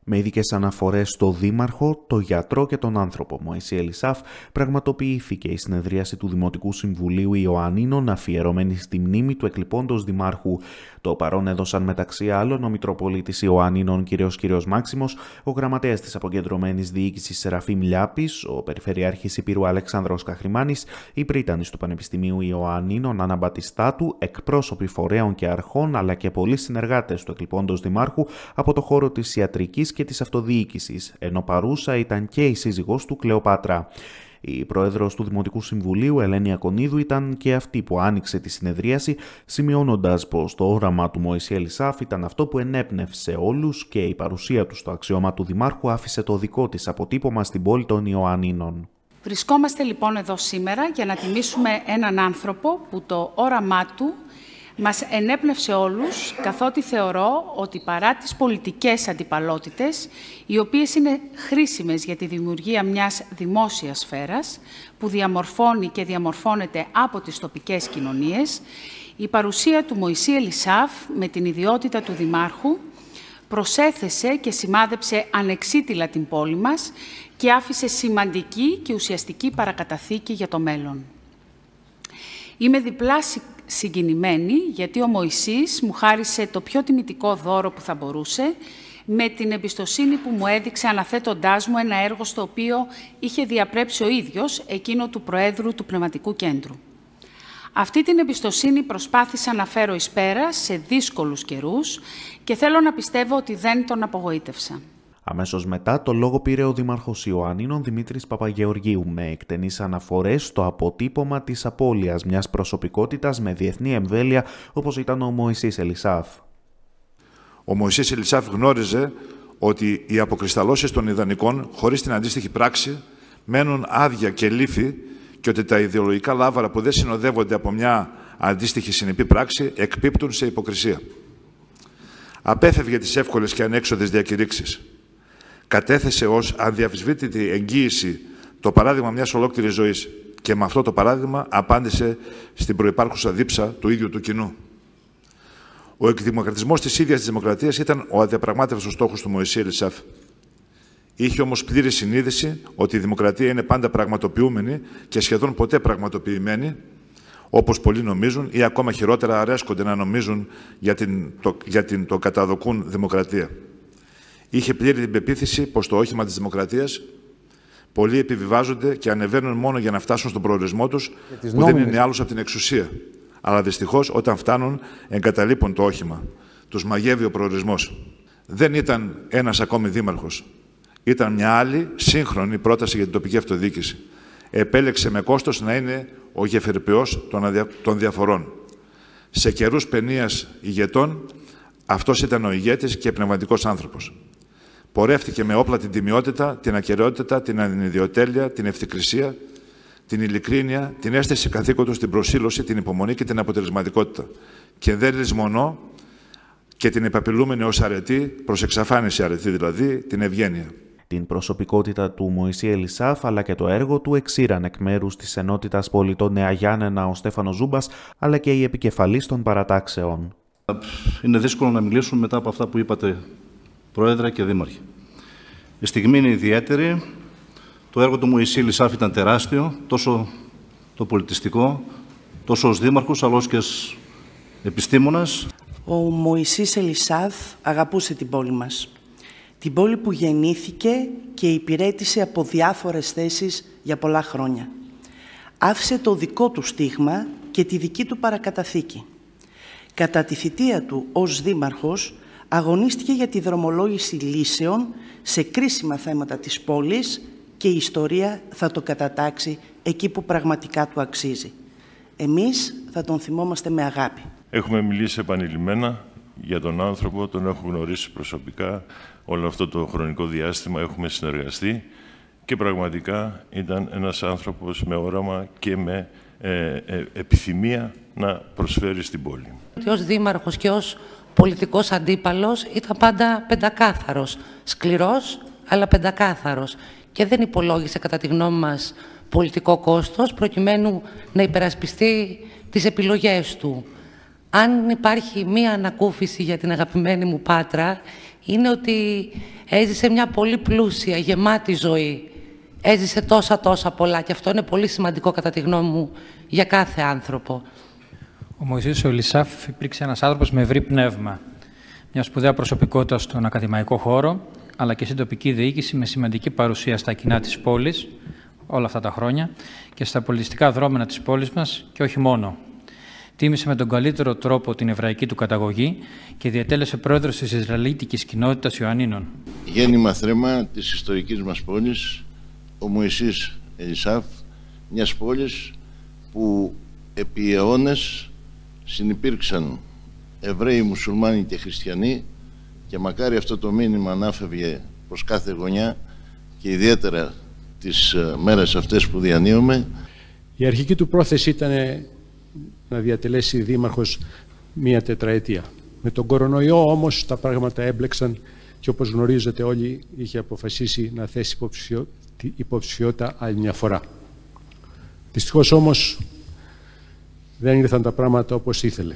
Με ειδικές αναφορές στο Δήμαρχο, το γιατρό και τον άνθρωπο Μωυσή Ελισάφ, πραγματοποιήθηκε η συνεδρίαση του Δημοτικού Συμβουλίου Ιωαννίνων αφιερωμένη στη μνήμη του εκλειπώντος Δημάρχου. Το παρόν έδωσαν μεταξύ άλλων ο Μητροπολίτης Ιωαννίνων κ. Μάξιμος, ο Γραμματέας της Αποκεντρωμένης Διοίκησης Σεραφείμ Λιάπης, ο Περιφερειάρχης Ηπείρου Αλεξάνδρος Καχρημάνης, η Πρίτανης του Πανεπιστημίου Ιωαννίνων Άννα Μπατιστάτου, εκπρόσωποι φορέων και αρχών αλλά και πολλοί συνεργάτες του εκλειπώντος Δημάρχου από το χώρο της ιατρικής και της αυτοδιοίκησης, ενώ παρούσα ήταν και η σύζυγός του Κλεοπάτρα. Η πρόεδρος του Δημοτικού Συμβουλίου, Ελένη Ακονίδου, ήταν και αυτή που άνοιξε τη συνεδρίαση, σημειώνοντας πως το όραμα του Μωυσή Ελισάφ ήταν αυτό που ενέπνευσε όλους και η παρουσία του στο αξίωμα του Δημάρχου άφησε το δικό της αποτύπωμα στην πόλη των Ιωαννίνων. Βρισκόμαστε λοιπόν εδώ σήμερα για να τιμήσουμε έναν άνθρωπο που το όραμά του μας ενέπνευσε όλους, καθότι θεωρώ ότι παρά τις πολιτικές αντιπαλότητες, οι οποίες είναι χρήσιμες για τη δημιουργία μιας δημόσιας σφαίρας, που διαμορφώνει και διαμορφώνεται από τις τοπικές κοινωνίες, η παρουσία του Μωυσή Ελισάφ με την ιδιότητα του Δημάρχου προσέθεσε και σημάδεψε ανεξίτηλα την πόλη μας και άφησε σημαντική και ουσιαστική παρακαταθήκη για το μέλλον. Είμαι διπλά συγκινημένη, γιατί ο Μωυσής μου χάρισε το πιο τιμητικό δώρο που θα μπορούσε, με την εμπιστοσύνη που μου έδειξε αναθέτοντάς μου ένα έργο στο οποίο είχε διαπρέψει ο ίδιος, εκείνο του Προέδρου του Πνευματικού Κέντρου. Αυτή την εμπιστοσύνη προσπάθησα να φέρω εις πέρα σε δύσκολους καιρούς και θέλω να πιστεύω ότι δεν τον απογοήτευσα. Αμέσως μετά, το λόγο πήρε ο Δήμαρχος Ιωαννίνων Δημήτρης Παπαγεωργίου με εκτενείς αναφορές στο αποτύπωμα της απώλειας μιας προσωπικότητας με διεθνή εμβέλεια όπως ήταν ο Μωυσής Ελισάφ. Ο Μωυσής Ελισάφ γνώριζε ότι οι αποκρισταλώσεις των ιδανικών χωρίς την αντίστοιχη πράξη μένουν άδεια και λύθη και ότι τα ιδεολογικά λάβαρα που δεν συνοδεύονται από μια αντίστοιχη συνεπή πράξη εκπίπτουν σε υποκρισία. Απέφευγε τις εύκολες και ανέξοδες διακηρύξεις. Κατέθεσε ως αδιαφυσβήτητη εγγύηση το παράδειγμα μιας ολόκληρης ζωής και με αυτό το παράδειγμα απάντησε στην προϋπάρχουσα δίψα του ίδιου του κοινού. Ο εκδημοκρατισμός της ίδιας της δημοκρατίας ήταν ο αδιαπραγμάτευτος στόχος του Μωυσή Ελισάφ. Είχε όμως πλήρη συνείδηση ότι η δημοκρατία είναι πάντα πραγματοποιούμενη και σχεδόν ποτέ πραγματοποιημένη, όπως πολλοί νομίζουν ή ακόμα χειρότερα αρέσκονται να νομίζουν για την το καταδοκούν δημοκρατία. Είχε πλήρη την πεποίθηση πως το όχημα της δημοκρατίας πολλοί επιβιβάζονται και ανεβαίνουν μόνο για να φτάσουν στον προορισμό τους, που δεν είναι άλλος από την εξουσία. Αλλά δυστυχώς όταν φτάνουν εγκαταλείπουν το όχημα. Τους μαγεύει ο προορισμός. Δεν ήταν ένας ακόμη δήμαρχος. Ήταν μια άλλη σύγχρονη πρόταση για την τοπική αυτοδιοίκηση. Επέλεξε με κόστος να είναι ο γεφυροποιός των διαφορών. Σε καιρούς παινίας ηγετών, αυτός ήταν ο ηγέτης και πνευματικός άνθρωπος. Πορεύτηκε με όπλα την τιμιότητα, την ακεραιότητα, την ανιδιοτέλεια, την ευθυκρισία, την ειλικρίνεια, την αίσθηση καθήκοντος, την προσήλωση, την υπομονή και την αποτελεσματικότητα. Και δεν λησμονώ και την επαπειλούμενη ως αρετή, προς εξαφάνιση αρετή δηλαδή, την ευγένεια. Την προσωπικότητα του Μωυσή Ελισάφ αλλά και το έργο του εξήραν εκ μέρους της Ενότητας Πολιτών Νέα Γιάννενα ο Στέφανος Ζούμπας αλλά και η επικεφαλής των παρατάξεων. Είναι δύσκολο να μιλήσουμε μετά από αυτά που είπατε, Πρόεδρε και Δήμαρχε. Η στιγμή είναι ιδιαίτερη. Το έργο του Μωυσή Ελισάφ ήταν τεράστιο, τόσο το πολιτιστικό, τόσο ως Δήμαρχος, αλλά και ως επιστήμονας. Ο Μωυσής Ελισάφ αγαπούσε την πόλη μας. Την πόλη που γεννήθηκε και υπηρέτησε από διάφορες θέσεις για πολλά χρόνια. Άφησε το δικό του στίγμα και τη δική του παρακαταθήκη. Κατά τη θητεία του ως Δήμαρχος, αγωνίστηκε για τη δρομολόγηση λύσεων σε κρίσιμα θέματα της πόλης και η ιστορία θα το κατατάξει εκεί που πραγματικά του αξίζει. Εμείς θα τον θυμόμαστε με αγάπη. Έχουμε μιλήσει επανειλημμένα για τον άνθρωπο, τον έχω γνωρίσει προσωπικά. Όλο αυτό το χρονικό διάστημα έχουμε συνεργαστεί και πραγματικά ήταν ένας άνθρωπος με όραμα και με επιθυμία να προσφέρει στην πόλη. Ως Δήμαρχος και ως πολιτικός αντίπαλος ήταν πάντα πεντακάθαρος. Σκληρός, αλλά πεντακάθαρος. Και δεν υπολόγισε, κατά τη γνώμη μας, πολιτικό κόστος, προκειμένου να υπερασπιστεί τις επιλογές του. Αν υπάρχει μία ανακούφιση για την αγαπημένη μου Πάτρα, είναι ότι έζησε μια πολύ πλούσια, γεμάτη ζωή. Έζησε τόσα πολλά και αυτό είναι πολύ σημαντικό κατά τη γνώμη μου για κάθε άνθρωπο. Ο Μωυσής ο Ελισάφ υπήρξε ένας άνθρωπος με ευρύ πνεύμα. Μια σπουδαία προσωπικότητα στον ακαδημαϊκό χώρο, αλλά και στην τοπική διοίκηση με σημαντική παρουσία στα κοινά της πόλης όλα αυτά τα χρόνια και στα πολιτιστικά δρόμενα της πόλης μας και όχι μόνο. Τίμησε με τον καλύτερο τρόπο την εβραϊκή του καταγωγή και διατέλεσε πρόεδρος της Ισραηλίτικης κοινότητας Ιωαννίνων. Γέννημα θρέμα της ιστορικής μας πόλης, ο Μωυσής Ελισάφ, μιας πόλης που επί αιώνες συνυπήρξαν Εβραίοι, Μουσουλμάνοι και Χριστιανοί και μακάρι αυτό το μήνυμα να φεύγε προς κάθε γωνιά και ιδιαίτερα τις μέρες αυτές που διανύουμε. Η αρχική του πρόθεση ήταν να διατελέσει δήμαρχος μία τετραετία. Με τον κορονοϊό όμως τα πράγματα έμπλεξαν και όπως γνωρίζετε όλοι είχε αποφασίσει να θέσει υποψηφιότητα άλλη μια φορά. Δυστυχώς όμως δεν ήρθαν τα πράγματα όπως ήθελε.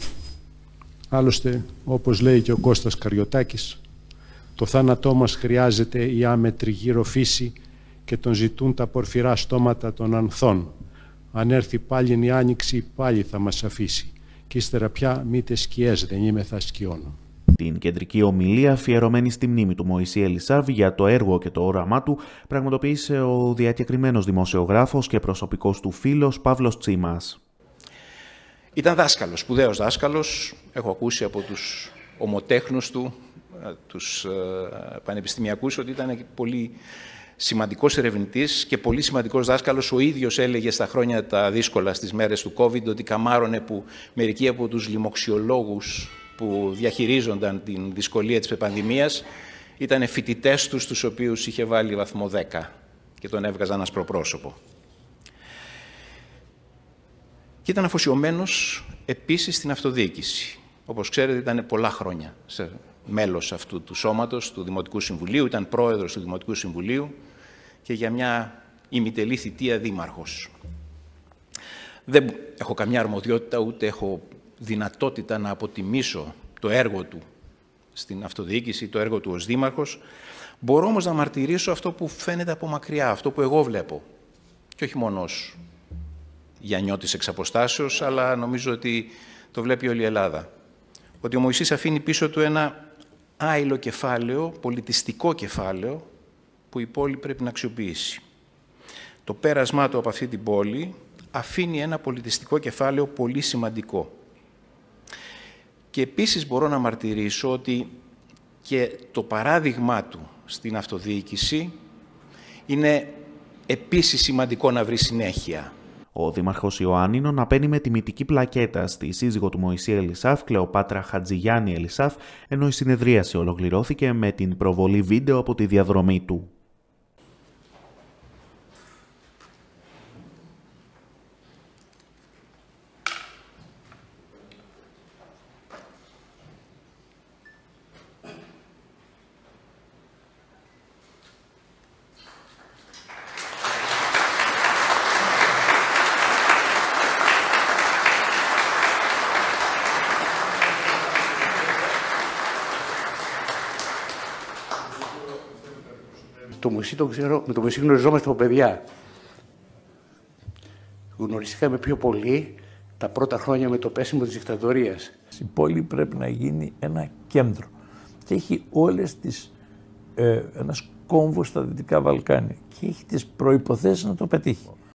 Άλλωστε, όπως λέει και ο Κώστας Καριωτάκης, το θάνατό μας χρειάζεται η άμετρη γύρω φύση και τον ζητούν τα πορφυρά στόματα των ανθών. Αν έρθει πάλι η άνοιξη, πάλι θα μας αφήσει. Και ύστερα πια μήτε σκιές δεν είμαι θα σκιώνω. Την κεντρική ομιλία αφιερωμένη στη μνήμη του Μωυσή Ελισάφ για το έργο και το όραμά του πραγματοποίησε ο διακεκριμένος δημοσιογράφος και προσωπικός του φίλος Παύλος Τσίμας. Ήταν δάσκαλος, σπουδαίος δάσκαλος. Έχω ακούσει από τους ομοτέχνους του, τους πανεπιστημιακούς, ότι ήταν πολύ σημαντικός ερευνητής και πολύ σημαντικός δάσκαλος. Ο ίδιος έλεγε στα χρόνια τα δύσκολα, στις μέρες του COVID, ότι καμάρωνε που μερικοί από τους λοιμοξιολόγους που διαχειρίζονταν την δυσκολία της πανδημίας ήταν φοιτητές τους, τους οποίους είχε βάλει βαθμό 10 και τον έβγαζαν ασπροπρόσωπο. Και ήταν αφοσιωμένος επίσης στην αυτοδιοίκηση. Όπως ξέρετε, ήταν πολλά χρόνια μέλος αυτού του σώματος, του Δημοτικού Συμβουλίου, ήταν πρόεδρος του Δημοτικού Συμβουλίου και για μια ημιτελή θητεία δήμαρχος. Δεν έχω καμιά αρμοδιότητα, ούτε έχω δυνατότητα να αποτιμήσω το έργο του στην αυτοδιοίκηση, το έργο του ως δήμαρχος. Μπορώ όμως να μαρτυρήσω αυτό που φαίνεται από μακριά, αυτό που εγώ βλέπω. Και όχι μόνο ως γιαννιώτης εξ αποστάσεως, αλλά νομίζω ότι το βλέπει όλη η Ελλάδα. Ότι ο Μωυσής αφήνει πίσω του ένα άειλο κεφάλαιο, πολιτιστικό κεφάλαιο, που η πόλη πρέπει να αξιοποιήσει. Το πέρασμά του από αυτή την πόλη αφήνει ένα πολιτιστικό κεφάλαιο πολύ σημαντικό. Και επίσης μπορώ να μαρτυρήσω ότι και το παράδειγμά του στην αυτοδιοίκηση είναι επίσης σημαντικό να βρει συνέχεια. Ο δήμαρχος Ιωάννινων απένει με τιμητική πλακέτα στη σύζυγο του Μωυσή Ελισάφ, Κλεοπάτρα Χατζηγιάννη Ελισάφ, ενώ η συνεδρίαση ολοκληρώθηκε με την προβολή βίντεο από τη διαδρομή του. Το Μωυσή τον ξέρω, με το Μωυσή γνωριζόμαστε από παιδιά. Γνωριστήκαμε πιο πολύ τα πρώτα χρόνια με το πέσιμο της δικτατορίας. Η πόλη πρέπει να γίνει ένα κέντρο και έχει όλες τις, ένας κόμβος στα Δυτικά Βαλκάνια και έχει τις προϋποθέσεις να το πετύχει.